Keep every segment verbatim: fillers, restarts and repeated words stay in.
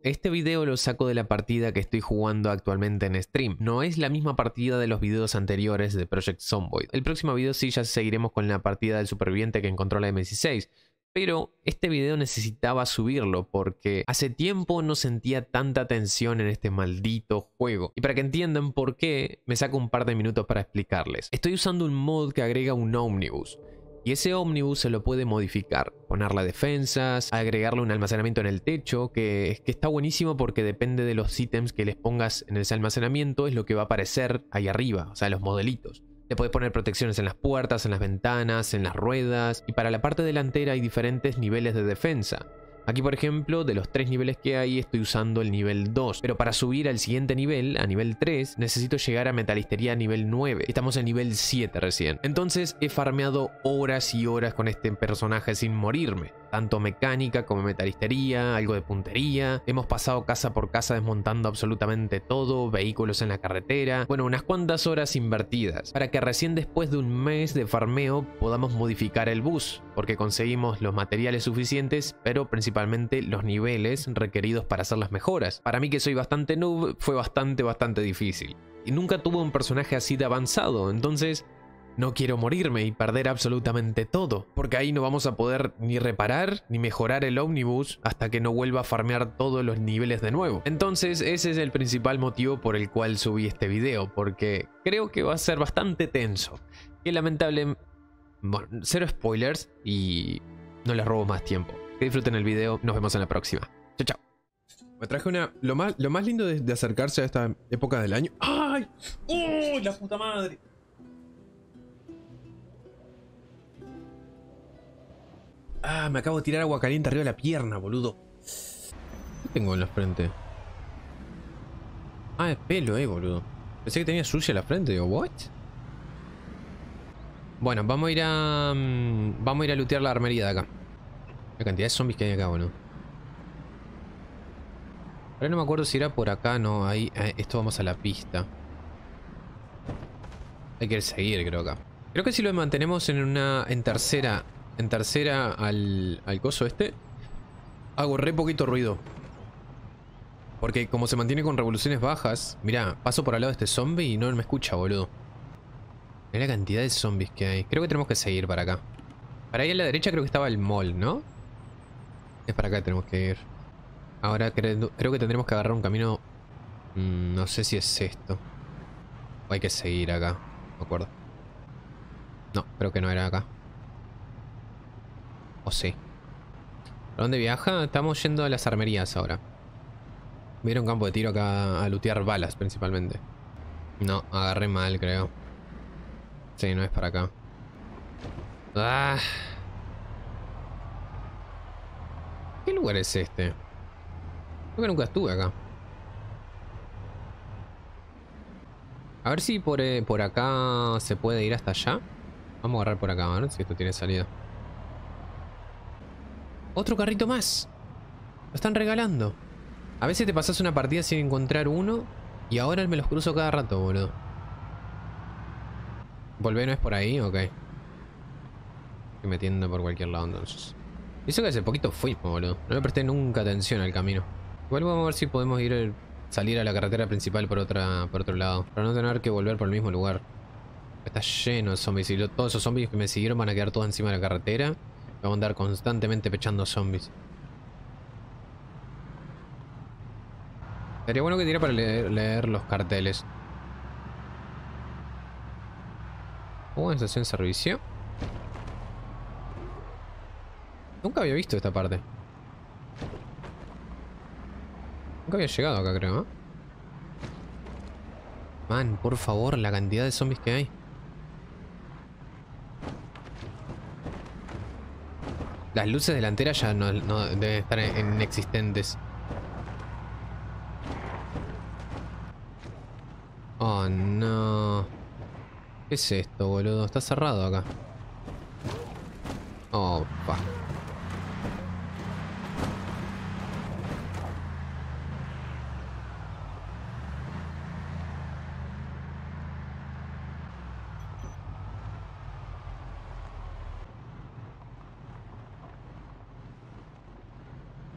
este video lo saco de la partida que estoy jugando actualmente en stream. No es la misma partida de los videos anteriores de Project Zomboid. El próximo video sí ya seguiremos con la partida del superviviente que encontró la M dieciséis. Pero este video necesitaba subirlo porque hace tiempo no sentía tanta tensión en este maldito juego. Y para que entiendan por qué, me saco un par de minutos para explicarles. Estoy usando un mod que agrega un Omnibus. Y ese Omnibus se lo puede modificar, ponerle defensas, agregarle un almacenamiento en el techo, que, que está buenísimo porque depende de los ítems que les pongas en ese almacenamiento, es lo que va a aparecer ahí arriba, o sea, los modelitos. Le podés poner protecciones en las puertas, en las ventanas, en las ruedas, y para la parte delantera hay diferentes niveles de defensa. Aquí, por ejemplo, de los tres niveles que hay, estoy usando el nivel dos. Pero para subir al siguiente nivel, a nivel tres, necesito llegar a metalistería a nivel nueve. Estamos en nivel siete recién. Entonces he farmeado horas y horas con este personaje sin morirme. Tanto mecánica como metalistería, algo de puntería. Hemos pasado casa por casa desmontando absolutamente todo, vehículos en la carretera. Bueno, unas cuantas horas invertidas. Para que recién después de un mes de farmeo podamos modificar el bus. Porque conseguimos los materiales suficientes, pero principalmente los niveles requeridos para hacer las mejoras. Para mí, que soy bastante noob, fue bastante, bastante difícil. Y nunca tuve un personaje así de avanzado, entonces no quiero morirme y perder absolutamente todo, porque ahí no vamos a poder ni reparar ni mejorar el Omnibus hasta que no vuelva a farmear todos los niveles de nuevo. Entonces ese es el principal motivo por el cual subí este video, porque creo que va a ser bastante tenso. Que lamentable... Bueno, cero spoilers y no les robo más tiempo. Que disfruten el video, nos vemos en la próxima. Chao, chao. Me traje una... Lo más, lo más lindo de, de acercarse a esta época del año... ¡Ay! ¡Oh, la puta madre! Ah, me acabo de tirar agua caliente arriba de la pierna, boludo. ¿Qué tengo en la frente? Ah, es pelo, eh, boludo. Pensé que tenía sucia la frente, digo, ¿what? Bueno, vamos a ir a... Um, vamos a ir a lootear la armería de acá. La cantidad de zombies que hay acá, boludo. Ahora no me acuerdo si era por acá, no. Ahí, eh, esto vamos a la pista. Hay que seguir, creo, acá. Creo que si lo mantenemos en una... En tercera... En tercera al, al coso este, hago re poquito ruido. Porque como se mantiene con revoluciones bajas... Mirá, paso por al lado de este zombie y no me escucha, boludo. Mirá la cantidad de zombies que hay. Creo que tenemos que seguir para acá. Para ahí a la derecha creo que estaba el mall, ¿no? Es para acá que tenemos que ir. Ahora creo, creo que tendremos que agarrar un camino... Mmm, no sé si es esto. O hay que seguir acá. No me acuerdo. No, creo que no era acá. O sí. ¿Para dónde viaja? Estamos yendo a las armerías ahora. Voy a ir a un campo de tiro acá a lootear balas principalmente. No, agarré mal, creo. Sí, no es para acá. ¡Ah! ¿Qué lugar es este? Creo que nunca estuve acá. A ver si por, eh, por acá se puede ir hasta allá. Vamos a agarrar por acá, a ver si esto tiene salida. ¡Otro carrito más! Lo están regalando. A veces te pasas una partida sin encontrar uno y ahora me los cruzo cada rato, boludo. ¿Volver no es por ahí? Ok. Estoy metiendo por cualquier lado entonces. Eso que hace poquito fuimos, boludo. No le presté nunca atención al camino. Igual vamos a ver si podemos ir, salir a la carretera principal por otra, por otro lado. Para no tener que volver por el mismo lugar. Está lleno de zombies y todos esos zombies que me siguieron van a quedar todos encima de la carretera. Vamos a andar constantemente pechando zombies. Sería bueno que tire para leer, leer los carteles. Oh, estación de servicio. Nunca había visto esta parte. Nunca había llegado acá, creo, ¿eh? Man, por favor, la cantidad de zombies que hay. Las luces delanteras ya no, no deben estar inexistentes. Oh, no. ¿Qué es esto, boludo? Está cerrado acá. Oh, pa.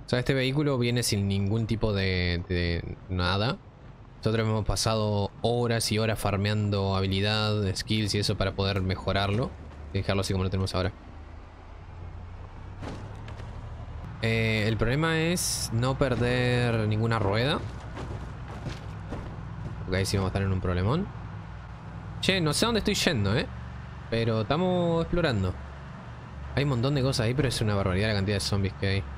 O sea, este vehículo viene sin ningún tipo de, de nada. Nosotros hemos pasado horas y horas farmeando habilidad, skills y eso para poder mejorarlo. Y dejarlo así como lo tenemos ahora. Eh, el problema es no perder ninguna rueda. Porque ahí sí vamos a estar en un problemón. Che, no sé a dónde estoy yendo, eh. Pero estamos explorando. Hay un montón de cosas ahí, pero es una barbaridad la cantidad de zombies que hay.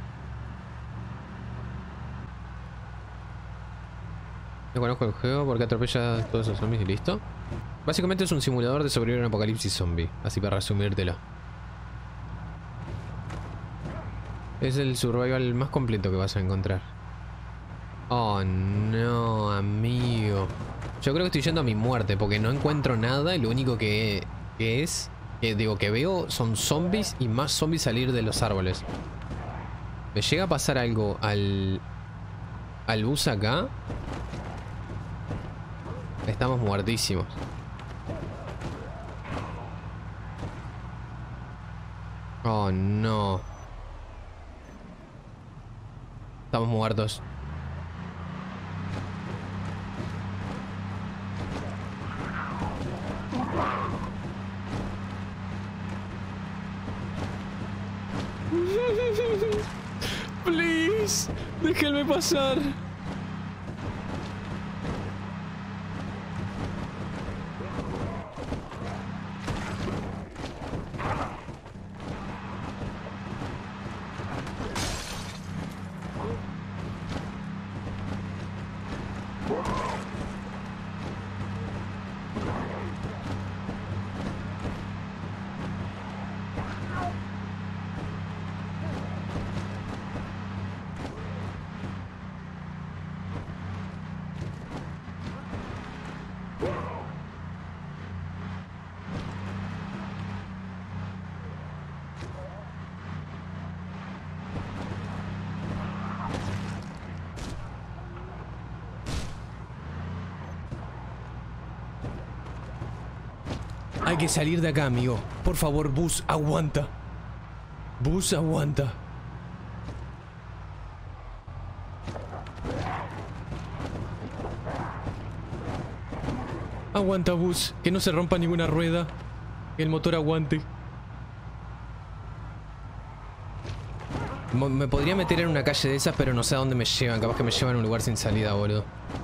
No conozco el juego porque atropella a todos esos zombies y listo. Básicamente es un simulador de sobrevivir a un apocalipsis zombie. Así para resumírtelo. Es el survival más completo que vas a encontrar. Oh no, amigo. Yo creo que estoy yendo a mi muerte porque no encuentro nada y lo único que, que es, que digo que veo son zombies y más zombies salir de los árboles. Me llega a pasar algo al, al bus acá. Estamos muertísimos. Oh no. Estamos muertos. Please, déjenme pasar. Hay que salir de acá, amigo. Por favor, bus, aguanta. Bus, aguanta. Aguanta, bus. Que no se rompa ninguna rueda. Que el motor aguante. Mo- Me podría meter en una calle de esas, pero no sé a dónde me llevan. Capaz que me llevan a un lugar sin salida, boludo.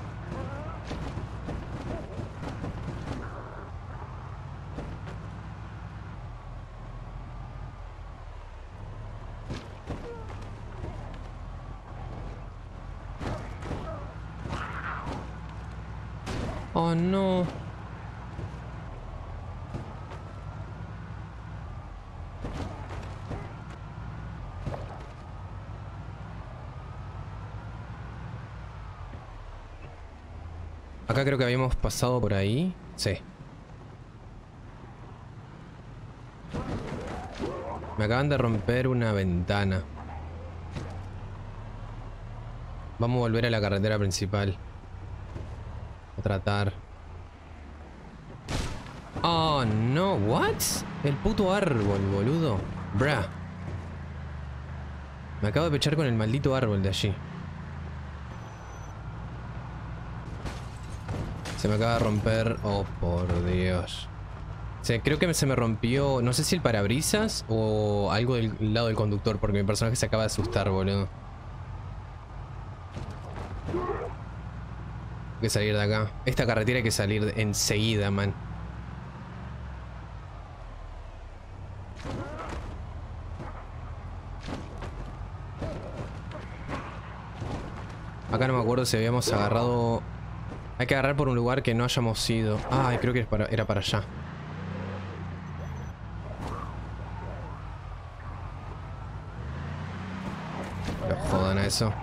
Oh no. Acá creo que habíamos pasado por ahí. Sí. Me acaban de romper una ventana. Vamos a volver a la carretera principal. A tratar. Oh no, what? El puto árbol, boludo. Bruh. Me acabo de pechar con el maldito árbol de allí. Se me acaba de romper. Oh, por Dios. O sea, creo que se me rompió. No sé si el parabrisas o algo del lado del conductor. Porque mi personaje se acaba de asustar, boludo. Hay que salir de acá. Esta carretera hay que salir enseguida, man. Acá no me acuerdo si habíamos agarrado... Hay que agarrar por un lugar que no hayamos ido. Ah, creo que era para, era para allá. No jodan a eso.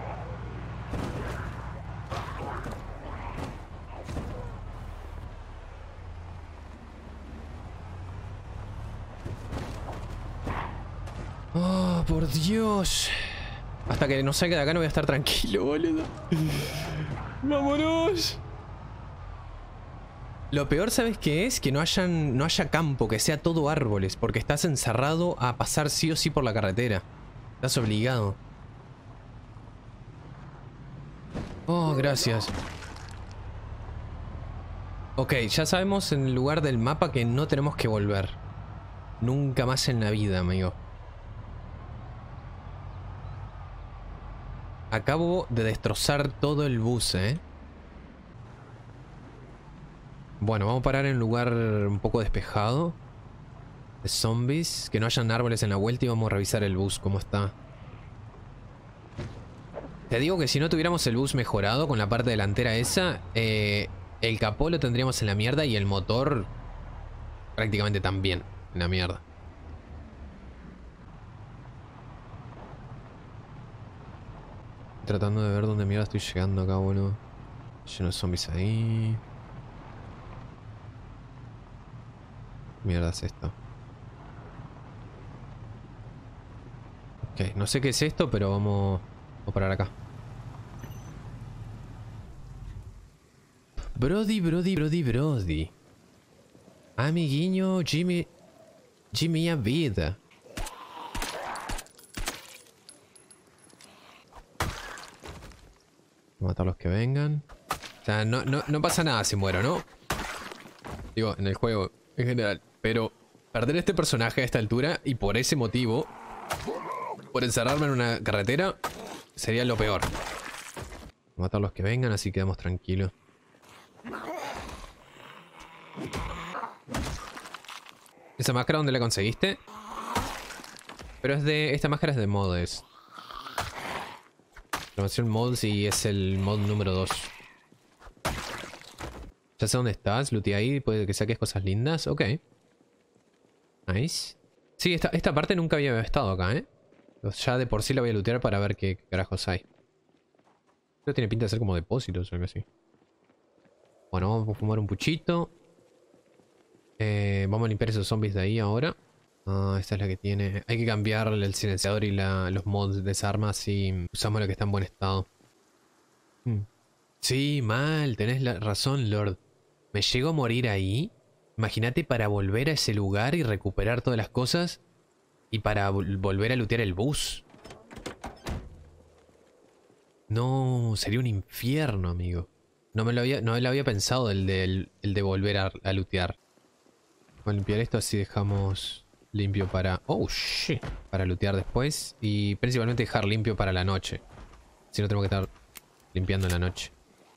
Oh, por Dios. Hasta que no salga de acá no voy a estar tranquilo, boludo. ¡Vámonos! Lo peor, ¿sabes qué es? Que no hayan, no haya campo, que sea todo árboles, porque estás encerrado a pasar sí o sí por la carretera. Estás obligado. Oh, gracias. Ok, ya sabemos en el lugar del mapa que no tenemos que volver. Nunca más en la vida, amigo. Acabo de destrozar todo el bus, ¿eh? Bueno, vamos a parar en un lugar un poco despejado. De zombies. Que no hayan árboles en la vuelta y vamos a revisar el bus, cómo está. Te digo que si no tuviéramos el bus mejorado con la parte delantera esa, eh, el capó lo tendríamos en la mierda y el motor prácticamente también en la mierda. Tratando de ver dónde mierda estoy llegando acá, bueno. Lleno de zombies ahí. ¿Qué mierda es esto? Ok, no sé qué es esto, pero vamos, vamos a parar acá. Brody, Brody, Brody, Brody. Amiguinho, Jimmy. Jimmy a vida. Matar a los que vengan. O sea, no, no, no pasa nada si muero, ¿no? Digo, en el juego en general. Pero perder este personaje a esta altura y por ese motivo, por encerrarme en una carretera, sería lo peor. Matar a los que vengan, así quedamos tranquilos. ¿Esa máscara dónde la conseguiste? Pero es de... Esta máscara es de mods. Promoción mods y es el mod número dos. Ya sé dónde estás, lootea ahí, puede que saques cosas lindas. Ok. Nice. Sí, esta, esta parte nunca había estado acá, ¿eh? Ya de por sí la voy a lootear para ver qué carajos hay. Esto tiene pinta de ser como depósitos o algo así. Bueno, vamos a fumar un puchito. Eh, vamos a limpiar esos zombies de ahí ahora. Ah, esta es la que tiene. Hay que cambiar el silenciador y la, los mods de esa arma si usamos la que está en buen estado. Hmm. Sí, mal, tenés la razón, Lord. ¿Me llego a morir ahí? Imagínate para volver a ese lugar y recuperar todas las cosas. Y para vol volver a lootear el bus. No, sería un infierno, amigo. No me lo había, no me lo había pensado el de, el, el de volver a, a lootear. Vamos a limpiar esto así dejamos limpio para... Oh, shit. Para lootear después. Y principalmente dejar limpio para la noche. Si no tengo que estar limpiando en la noche.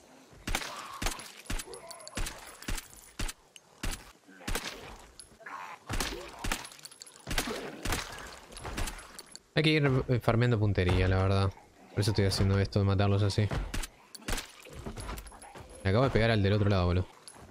Hay que ir farmeando puntería, la verdad. Por eso estoy haciendo esto de matarlos así. Me acabo de pegar al del otro lado, boludo.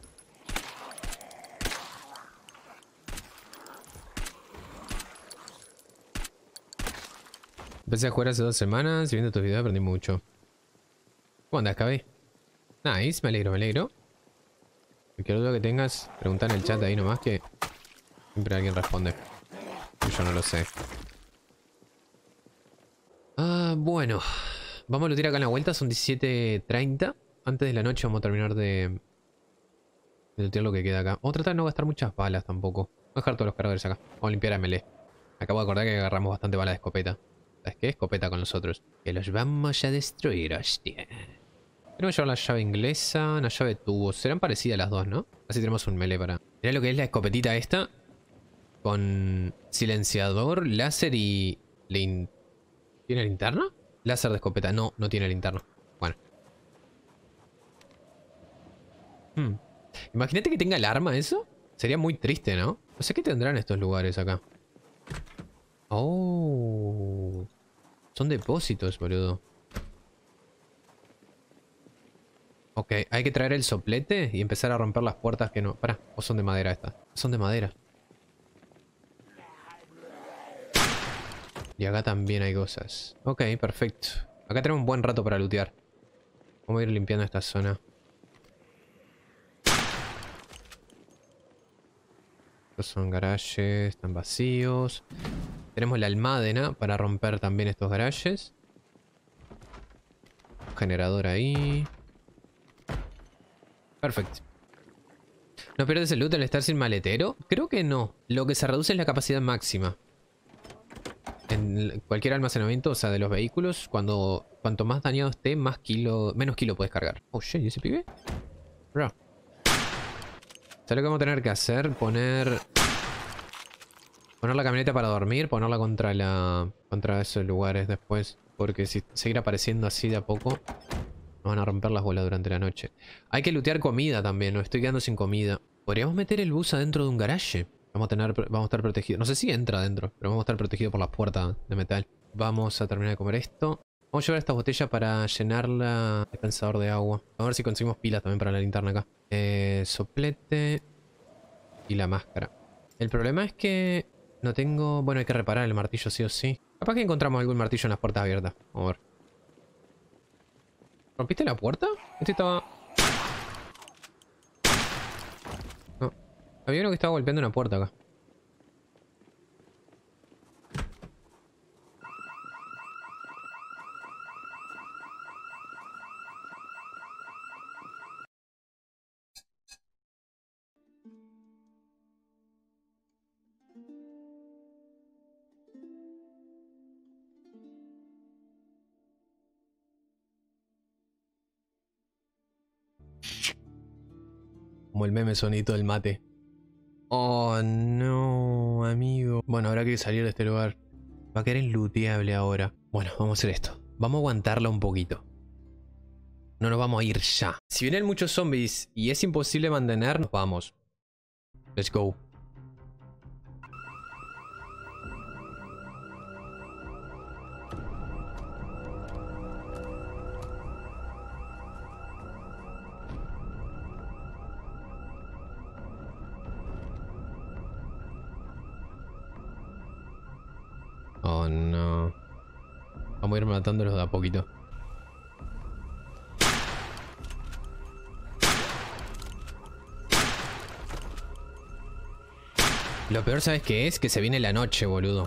Empecé a jugar hace dos semanas y viendo tus videos aprendí mucho. ¿Cómo andas, Cabe? Nice, me alegro, me alegro. Cualquier duda que tengas, pregunta en el chat ahí nomás que siempre alguien responde. Yo no lo sé. Ah, bueno. Vamos a lootear acá en la vuelta, son diecisiete treinta. Antes de la noche vamos a terminar de... de lootear lo que queda acá. Vamos a tratar de no gastar muchas balas tampoco. Voy a dejar todos los cargadores acá. Vamos a limpiar a melee. Acabo de acordar que agarramos bastante balas de escopeta. ¿Sabes qué? Escopeta con nosotros. Que los vamos a destruir, hostia. Tenemos que llevar la llave inglesa, una llave de tubos. Serán parecidas las dos, ¿no? Así tenemos un melee para... Mirá lo que es la escopetita esta. Con silenciador, láser y... Lin... ¿Tiene linterna? Láser de escopeta. No, no tiene linterna. Bueno. Hmm. Imagínate que tenga el arma eso. Sería muy triste, ¿no? No sé qué tendrán estos lugares acá. Oh... Son depósitos, boludo. Ok, hay que traer el soplete y empezar a romper las puertas que no... Pará, o son de madera estas. Son de madera. Y acá también hay cosas. Ok, perfecto. Acá tenemos un buen rato para lootear. Vamos a ir limpiando esta zona. Estos son garajes, están vacíos. Tenemos la almádena para romper también estos garajes. Generador ahí. Perfecto. ¿No pierdes el loot al estar sin maletero? Creo que no. Lo que se reduce es la capacidad máxima. en cualquier almacenamiento, o sea, de los vehículos, cuando cuanto más dañado esté, más kilo, menos kilo puedes cargar. Oh, shit, ¿y ese pibe? Bro. ¿Sabes lo que vamos a tener que hacer? Poner... Poner la camioneta para dormir, ponerla contra la... Contra esos lugares después. Porque si seguir apareciendo así de a poco, nos van a romper las bolas durante la noche. Hay que lootear comida también, no estoy quedando sin comida. Podríamos meter el bus adentro de un garaje. Vamos a tener, vamos a estar protegidos. No sé si entra adentro, pero vamos a estar protegidos por las puertas de metal. Vamos a terminar de comer esto. Vamos a llevar esta botella para llenarla al dispensador de agua. A ver si conseguimos pilas también para la linterna acá. Eh, soplete y la máscara. El problema es que no tengo... Bueno, hay que reparar el martillo sí o sí. Capaz que encontramos algún martillo en las puertas abiertas. Vamos a ver. ¿Rompiste la puerta? Este estaba... No. Había uno que estaba golpeando una puerta acá. Como el meme sonito del mate. Oh, no, amigo. Bueno, habrá que salir de este lugar. Va a quedar inlooteable ahora. Bueno, vamos a hacer esto. Vamos a aguantarla un poquito. No nos vamos a ir ya. Si vienen muchos zombies y es imposible mantener, nos vamos. Let's go. Oh, no. Vamos a ir matándolos de a poquito. Lo peor, ¿sabes qué es? Que se viene la noche, boludo.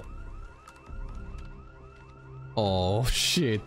Oh, shit.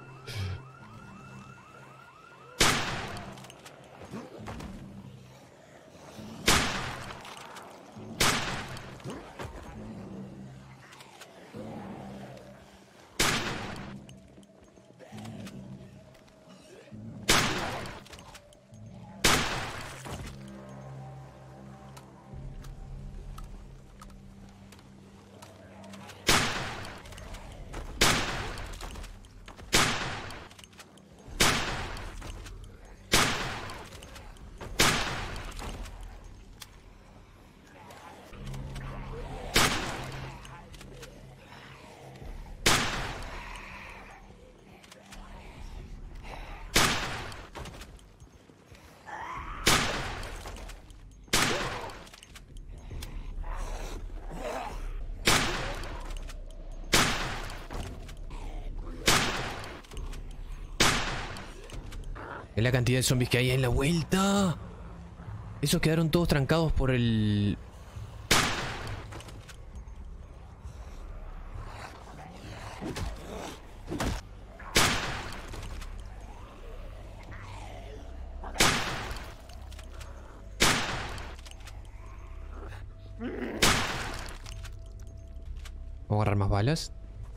Es la cantidad de zombies que hay en la vuelta. Esos quedaron todos trancados por el... Vamos a agarrar más balas.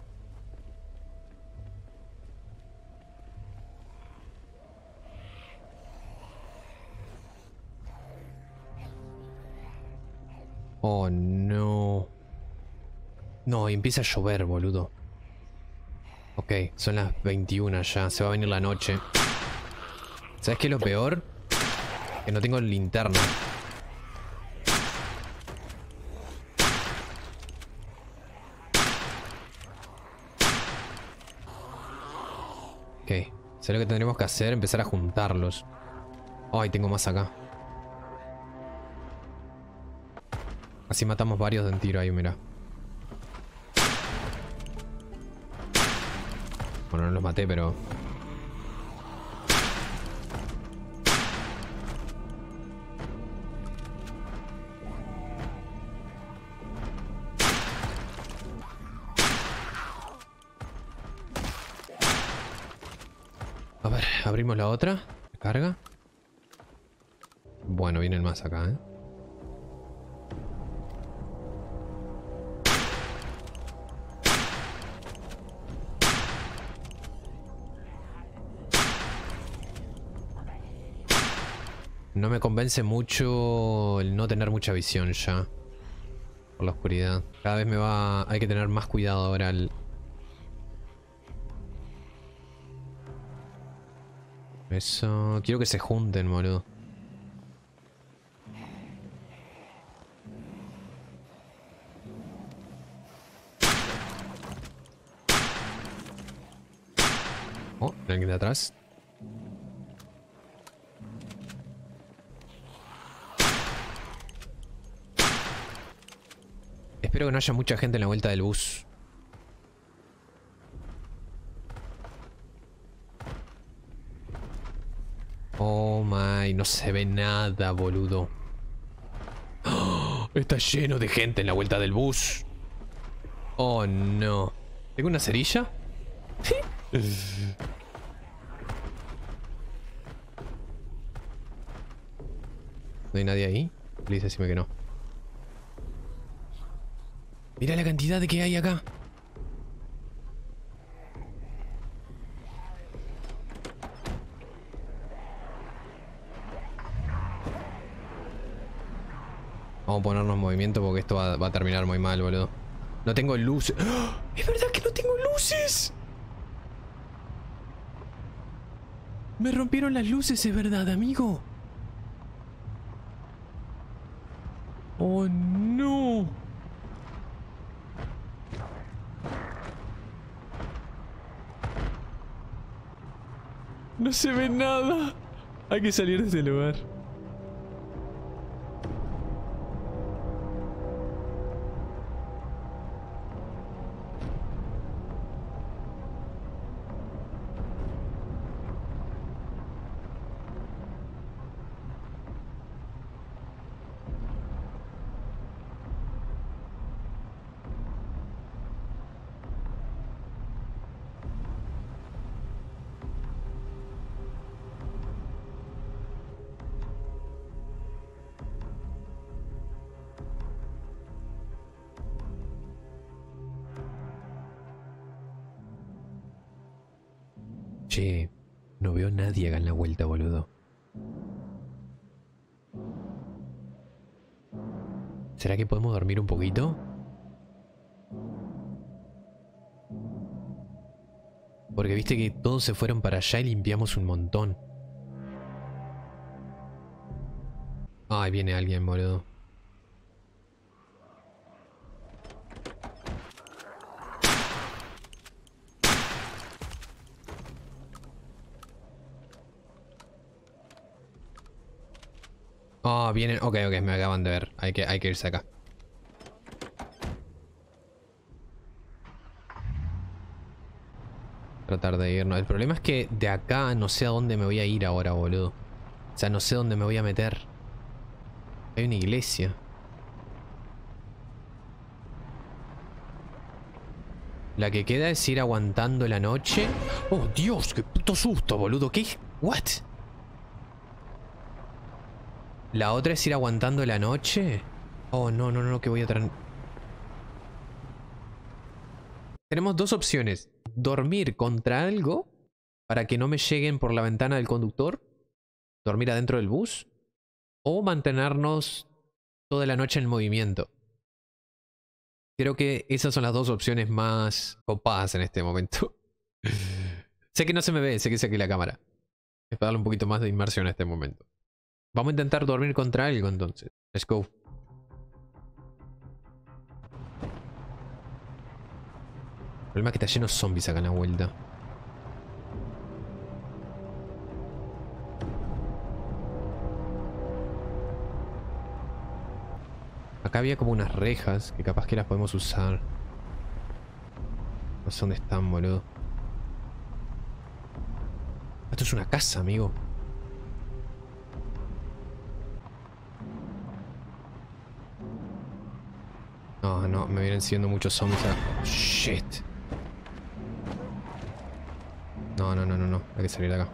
Oh, no. No, y empieza a llover, boludo. Ok, son las veintiuna ya. Se va a venir la noche. ¿Sabes qué es lo peor? Que no tengo linterna. Ok. ¿Sabes lo que tendremos que hacer? Empezar a juntarlos. Ay, tengo más acá. Así matamos varios de un tiro ahí, mira. Bueno, no los maté, pero... A ver, abrimos la otra. Carga. Bueno, vienen más acá, ¿eh? No me convence mucho el no tener mucha visión ya. Por la oscuridad. Cada vez me va... Hay que tener más cuidado ahora al... Eso... Quiero que se junten, boludo. Oh, ¿hay alguien de atrás? Espero que no haya mucha gente en la vuelta del bus. Oh my, no se ve nada, boludo. ¡Oh! Está lleno de gente en la vuelta del bus. Oh no. ¿Tengo una cerilla? ¿No hay nadie ahí? Please, decime que no. Mira la cantidad de que hay acá. Vamos a ponernos en movimiento porque esto va, va a terminar muy mal, boludo. No tengo luces. ¡Oh! ¡Es verdad que no tengo luces! Me rompieron las luces, es verdad, amigo. Oh no. No se ve nada. Hay que salir de este lugar. Che, no veo a nadie acá en la vuelta, boludo. ¿Será que podemos dormir un poquito? Porque viste que todos se fueron para allá y limpiamos un montón. Ay, viene alguien, boludo. Ah, oh, vienen... Ok, ok, me acaban de ver. Hay que, hay que irse acá. Tratar de irnos. El problema es que de acá no sé a dónde me voy a ir ahora, boludo. O sea, no sé dónde me voy a meter. Hay una iglesia. La que queda es ir aguantando la noche. Oh, Dios, qué puto susto, boludo. ¿Qué? ¿What? La otra es ir aguantando la noche. Oh, no, no, no, que voy a traer... Tenemos dos opciones. Dormir contra algo para que no me lleguen por la ventana del conductor. Dormir adentro del bus. O mantenernos toda la noche en movimiento. Creo que esas son las dos opciones más copadas en este momento. Sé que no se me ve, sé que saqué la cámara. Es para darle un poquito más de inmersión a este momento. Vamos a intentar dormir contra algo entonces. Let's go. El problema es que está lleno de zombies acá en la vuelta. Acá había como unas rejas que capaz que las podemos usar. No sé dónde están, boludo. Esto es una casa, amigo. No, no, me vienen siguiendo muchos zombies. Oh, shit. No, no, no, no, no. Hay que salir de acá.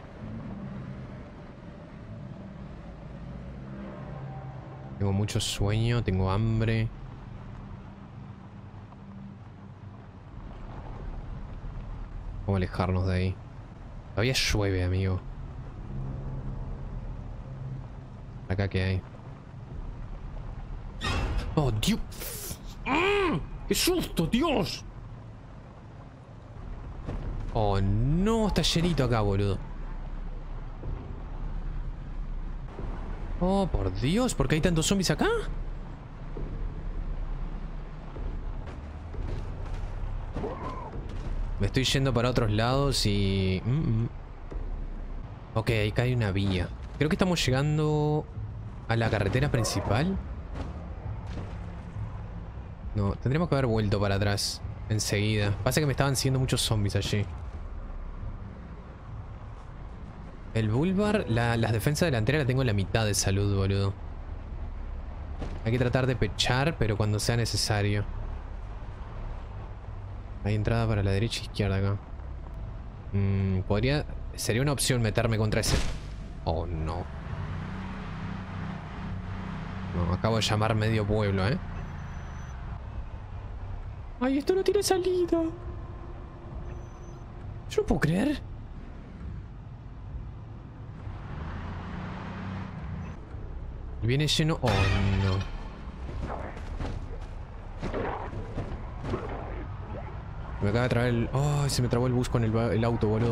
Tengo mucho sueño, tengo hambre. Vamos a alejarnos de ahí. Todavía llueve, amigo. Acá que hay. ¡Oh, Dios! ¡Ah! ¡Qué susto, Dios! Oh, no. Está llenito acá, boludo. Oh, por Dios. ¿Por qué hay tantos zombies acá? Me estoy yendo para otros lados y... Mm -mm. Ok, acá hay una vía. Creo que estamos llegando a la carretera principal. No, tendríamos que haber vuelto para atrás enseguida. Pasa que me estaban siguiendo muchos zombies allí. El Boulevard, la, las defensas delanteras la tengo en la mitad de salud, boludo. Hay que tratar de pechar, pero cuando sea necesario. Hay entrada para la derecha e izquierda acá. Mm, podría... Sería una opción meterme contra ese... Oh, no. No, acabo de llamar medio pueblo, ¿eh? Ay, esto no tiene salida. Yo no puedo creer. Viene lleno... Oh, no. Me acaba de traer el... Oh, se me trabó el bus con el, el auto, boludo.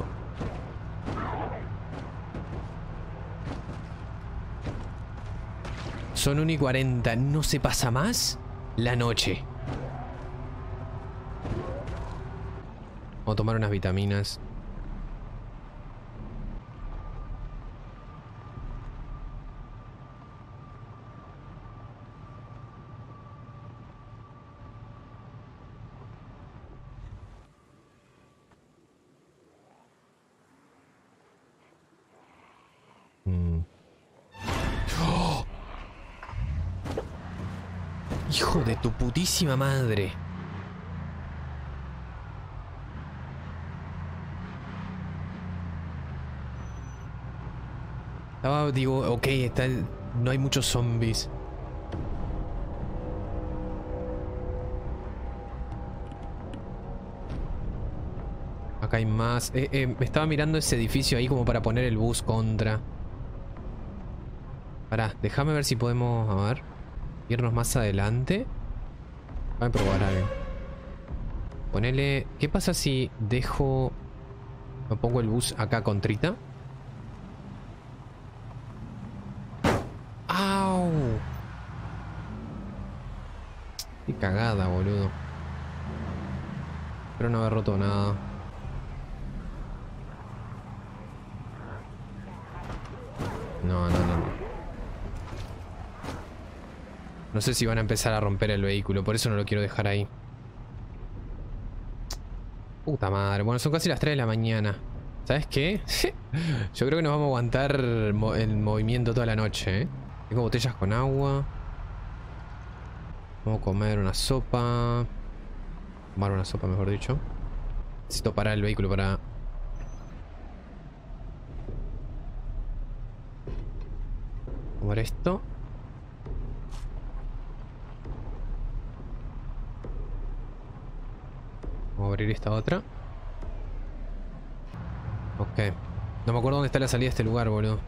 Son una y cuarenta. ¿No se pasa más? La noche. Vamos a tomar unas vitaminas. Mm. ¡Oh! Hijo de tu putísima madre. Estaba, digo, ok, está el, no hay muchos zombies. Acá hay más. Eh, eh, estaba mirando ese edificio ahí como para poner el bus contra. Pará, déjame ver si podemos, a ver, irnos más adelante. Voy a probar algo. Ponele... ¿Qué pasa si dejo... Me pongo el bus acá con Trita? ¡Au! Qué cagada, boludo. Espero no haber roto nada. No, no, no, no. No sé si van a empezar a romper el vehículo, por eso no lo quiero dejar ahí. Puta madre. Bueno, son casi las tres de la mañana. ¿Sabes qué? Yo creo que nos vamos a aguantar el movimiento toda la noche, ¿eh? Tengo botellas con agua. Vamos a comer una sopa. Tomar una sopa, mejor dicho. Necesito parar el vehículo para... Comer esto. Vamos a abrir esta otra. Ok. No me acuerdo dónde está la salida de este lugar, boludo.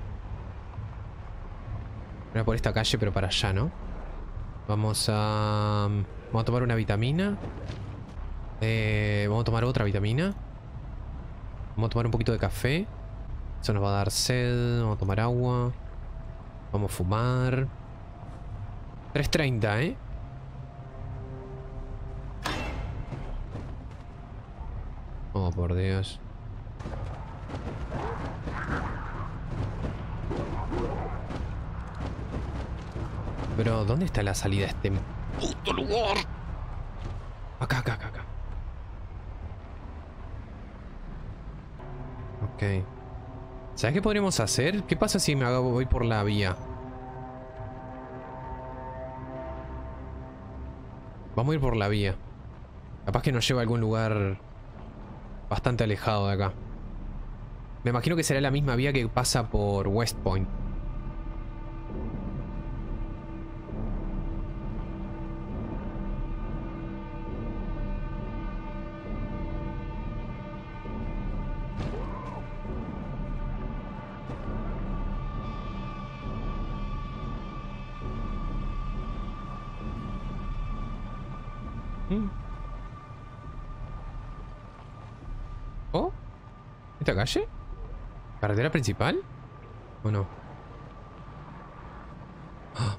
Era por esta calle, pero para allá, ¿no? Vamos a... Vamos a tomar una vitamina. Eh, vamos a tomar otra vitamina. Vamos a tomar un poquito de café. Eso nos va a dar sed. Vamos a tomar agua. Vamos a fumar. tres treinta, ¿eh? Oh, por Dios. Pero, ¿dónde está la salida de este puto lugar? Acá, acá, acá, acá. Ok. ¿Sabes qué podríamos hacer? ¿Qué pasa si me hago, voy por la vía? Vamos a ir por la vía. Capaz que nos lleva a algún lugar bastante alejado de acá. Me imagino que será la misma vía que pasa por West Point. Mm. ¿Oh? ¿Esta calle? ¿Carretera principal? ¿O no? ¡Ah!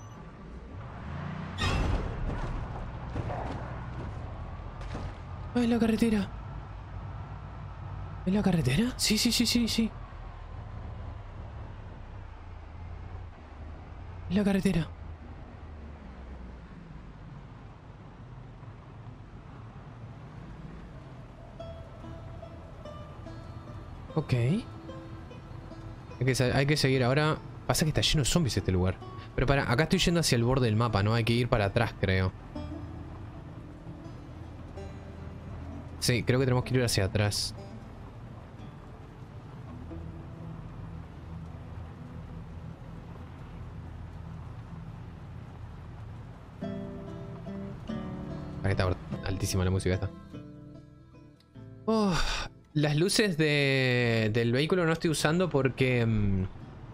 ¡Ah, es la carretera! ¿Es la carretera? Sí, sí, sí, sí, sí. Es la carretera. Ok. Hay que, hay que seguir ahora. Pasa que está lleno de zombies este lugar. Pero para, acá estoy yendo hacia el borde del mapa, ¿no? Hay que ir para atrás, creo. Sí, creo que tenemos que ir hacia atrás. Ahí está altísima la música esta. Oh, las luces de, del vehículo no estoy usando porque mmm,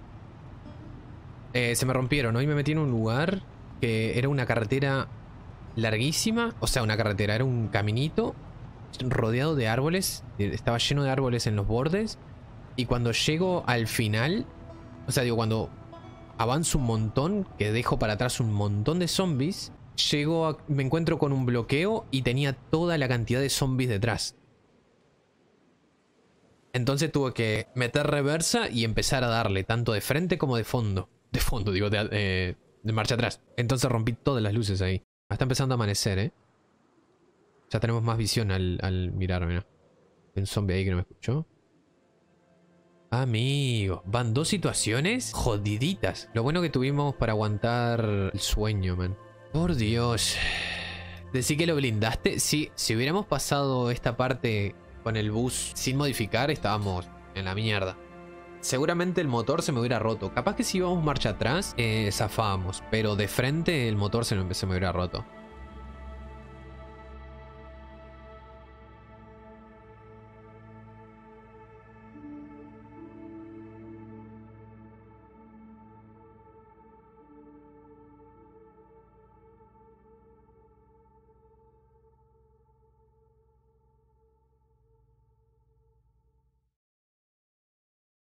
eh, se me rompieron. Hoy me metí en un lugar que era una carretera larguísima. O sea, una carretera, era un caminito rodeado de árboles. Estaba lleno de árboles en los bordes. Y cuando llego al final, o sea, digo, cuando avanzo un montón, que dejo para atrás un montón de zombies, llego a, me encuentro con un bloqueo y tenía toda la cantidad de zombies detrás. Entonces tuve que meter reversa y empezar a darle, tanto de frente como de fondo. De fondo, digo, de, eh, de marcha atrás. Entonces rompí todas las luces ahí. Está empezando a amanecer, ¿eh? Ya tenemos más visión al, al mirar, mira. Hay un zombie ahí que no me escuchó. Amigo, van dos situaciones jodiditas. Lo bueno que tuvimos para aguantar el sueño, man. Por Dios. ¿Decir que lo blindaste? Sí, si hubiéramos pasado esta parte con el bus sin modificar, estábamos en la mierda. Seguramente el motor se me hubiera roto. Capaz que si íbamos marcha atrás, eh, zafábamos. Pero de frente el motor se me, se me hubiera roto.